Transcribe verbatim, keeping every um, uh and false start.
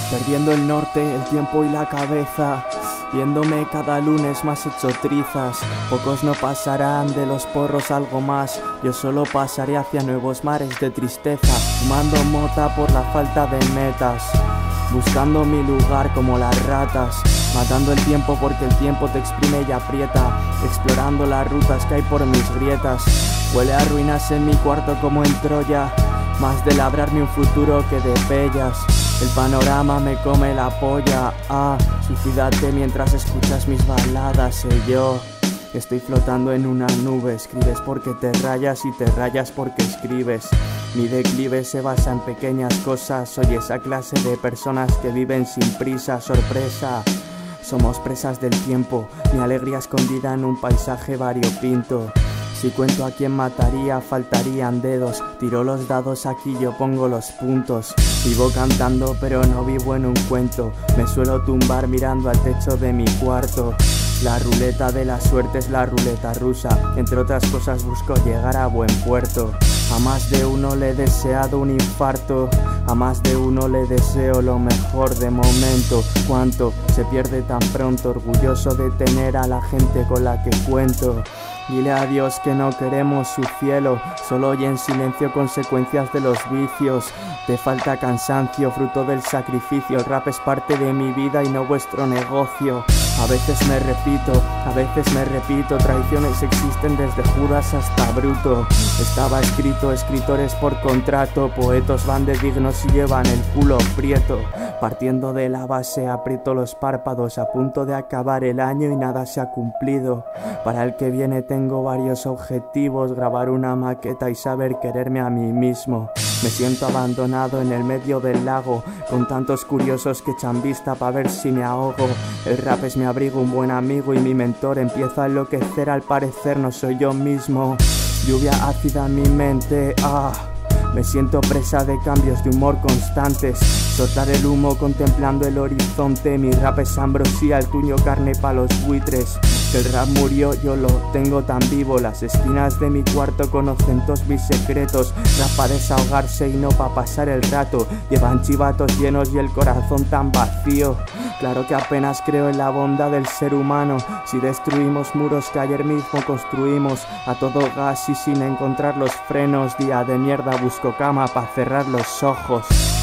Perdiendo el norte, el tiempo y la cabeza, viéndome cada lunes más hecho trizas. Pocos no pasarán de los porros algo más, yo solo pasaré hacia nuevos mares de tristeza, fumando mota por la falta de metas, buscando mi lugar como las ratas, matando el tiempo porque el tiempo te exprime y aprieta, explorando las rutas que hay por mis grietas. Huele a ruinas en mi cuarto como en Troya, más de labrarme un futuro que de bellas. El panorama me come la polla, ah, suicídate mientras escuchas mis baladas. Sé yo, estoy flotando en una nube, escribes porque te rayas y te rayas porque escribes. Mi declive se basa en pequeñas cosas, soy esa clase de personas que viven sin prisa. Sorpresa, somos presas del tiempo, mi alegría escondida en un paisaje variopinto. Si cuento a quién mataría, faltarían dedos. Tiro los dados aquí, yo pongo los puntos. Vivo cantando, pero no vivo en un cuento. Me suelo tumbar mirando al techo de mi cuarto. La ruleta de la suerte es la ruleta rusa. Entre otras cosas busco llegar a buen puerto. A más de uno le he deseado un infarto. A más de uno le deseo lo mejor de momento. Cuánto se pierde tan pronto, orgulloso de tener a la gente con la que cuento. Dile a Dios que no queremos su cielo, solo oye en silencio consecuencias de los vicios. Te falta cansancio, fruto del sacrificio. El rap es parte de mi vida y no vuestro negocio. A veces me repito, a veces me repito, traiciones existen desde Judas hasta Bruto. Estaba escrito, escritores por contrato, poetos van de dignos y llevan el culo prieto. Partiendo de la base aprieto los párpados, a punto de acabar el año y nada se ha cumplido. Para el que viene tengo varios objetivos, grabar una maqueta y saber quererme a mí mismo. Me siento abandonado en el medio del lago, con tantos curiosos que echan vista pa' ver si me ahogo. El rap es mi abrigo, un buen amigo y mi mentor. Empiezo a enloquecer, al parecer no soy yo mismo. Lluvia ácida en mi mente, ah. Me siento presa de cambios de humor constantes. Soltar el humo contemplando el horizonte. Mi rap es ambrosía, el tuyo carne pa' los buitres. Que el rap murió, yo lo tengo tan vivo. Las esquinas de mi cuarto conocen todos mis secretos. Rap pa' desahogarse y no pa' pasar el rato. Llevan chivatos llenos y el corazón tan vacío. Claro que apenas creo en la bondad del ser humano. Si destruimos muros que ayer mismo construimos, a todo gas y sin encontrar los frenos. Día de mierda, busco cama pa' cerrar los ojos.